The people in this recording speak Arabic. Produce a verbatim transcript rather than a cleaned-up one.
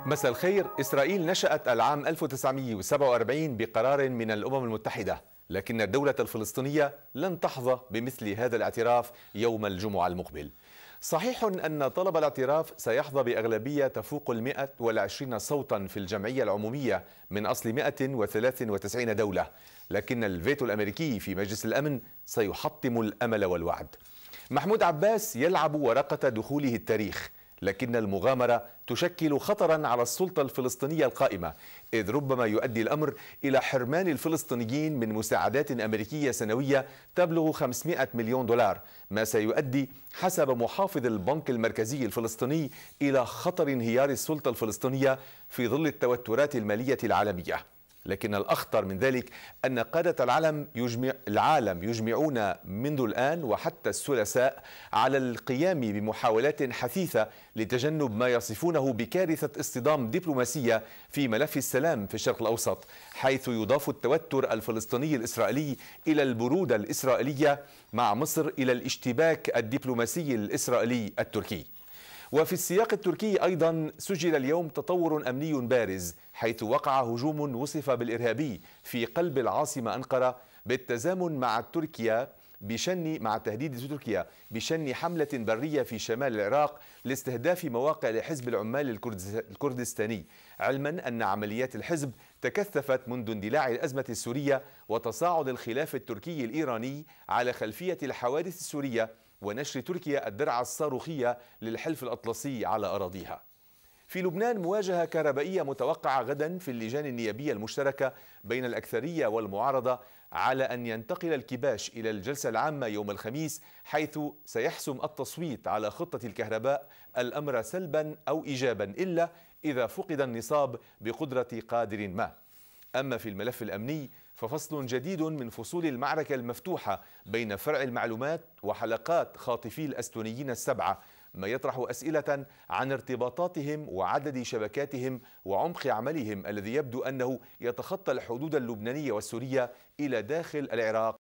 مساء الخير. إسرائيل نشأت العام ألف وتسعمئة وسبعة وأربعين بقرار من الأمم المتحدة، لكن الدولة الفلسطينية لن تحظى بمثل هذا الاعتراف يوم الجمعة المقبل. صحيح أن طلب الاعتراف سيحظى بأغلبية تفوق المئة والعشرين صوتا في الجمعية العمومية من أصل مئة وثلاث وتسعين دولة، لكن الفيتو الأمريكي في مجلس الأمن سيحطم الأمل والوعد. محمود عباس يلعب ورقة دخوله التاريخ، لكن المغامرة تشكل خطرا على السلطة الفلسطينية القائمة، إذ ربما يؤدي الأمر إلى حرمان الفلسطينيين من مساعدات أمريكية سنوية تبلغ خمسمئة مليون دولار، ما سيؤدي حسب محافظ البنك المركزي الفلسطيني إلى خطر انهيار السلطة الفلسطينية في ظل التوترات المالية العالمية. لكن الأخطر من ذلك أن قادة العالم يجمع العالم يجمعون منذ الآن وحتى الثلاثاء على القيام بمحاولات حثيثة لتجنب ما يصفونه بكارثة اصطدام دبلوماسية في ملف السلام في الشرق الأوسط، حيث يضاف التوتر الفلسطيني الإسرائيلي إلى البرودة الإسرائيلية مع مصر إلى الاشتباك الدبلوماسي الإسرائيلي التركي. وفي السياق التركي أيضا سجل اليوم تطور أمني بارز، حيث وقع هجوم وصف بالإرهابي في قلب العاصمة أنقرة بالتزامن مع تركيا بشن مع تهديد تركيا بشن حملة برية في شمال العراق لاستهداف مواقع لحزب العمال الكردستاني، علما أن عمليات الحزب تكثفت منذ اندلاع الأزمة السورية وتصاعد الخلاف التركي الإيراني على خلفية الحوادث السورية ونشر تركيا الدرع الصاروخية للحلف الأطلسي على أراضيها. في لبنان مواجهة كهربائية متوقعة غدا في اللجان النيابية المشتركة بين الأكثرية والمعارضة على أن ينتقل الكباش إلى الجلسة العامة يوم الخميس، حيث سيحسم التصويت على خطة الكهرباء الأمر سلبا أو إيجابا، إلا إذا فقد النصاب بقدرة قادر ما. أما في الملف الأمني ففصل جديد من فصول المعركة المفتوحة بين فرع المعلومات وحلقات خاطفي الأستونيين السبعة، ما يطرح أسئلة عن ارتباطاتهم وعدد شبكاتهم وعمق عملهم الذي يبدو أنه يتخطى الحدود اللبنانية والسورية إلى داخل العراق.